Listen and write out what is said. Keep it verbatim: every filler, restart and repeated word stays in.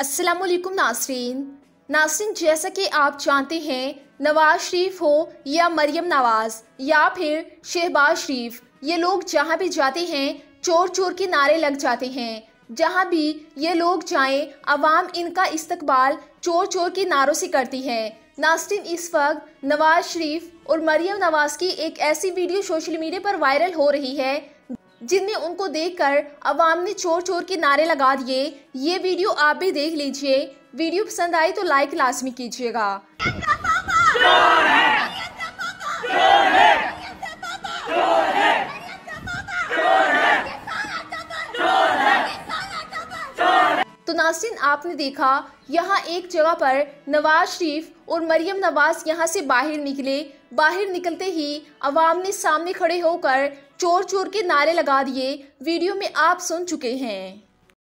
अस्सलामुअलैकुम नासरीन नासरीन जैसा कि आप जानते हैं, नवाज शरीफ हो या मरियम नवाज या फिर शहबाज शरीफ, ये लोग जहां भी जाते हैं चोर चोर के नारे लग जाते हैं। जहां भी ये लोग जाएं, अवाम इनका इस्तकबाल चोर चोर के नारों से करती है। नासरीन, इस वक्त नवाज शरीफ और मरियम नवाज की एक ऐसी वीडियो सोशल मीडिया पर वायरल हो रही है जिनमें उनको देखकर अवाम ने चोर चोर के नारे लगा दिए। ये वीडियो आप भी देख लीजिए। वीडियो पसंद आई तो लाइक लाजमी कीजिएगा। तो नाज़रीन, आपने देखा यहाँ एक जगह पर नवाज शरीफ और मरियम नवाज यहाँ से बाहर निकले। बाहर निकलते ही अवाम ने सामने खड़े होकर चोर चोर के नारे लगा दिए। वीडियो में आप सुन चुके हैं।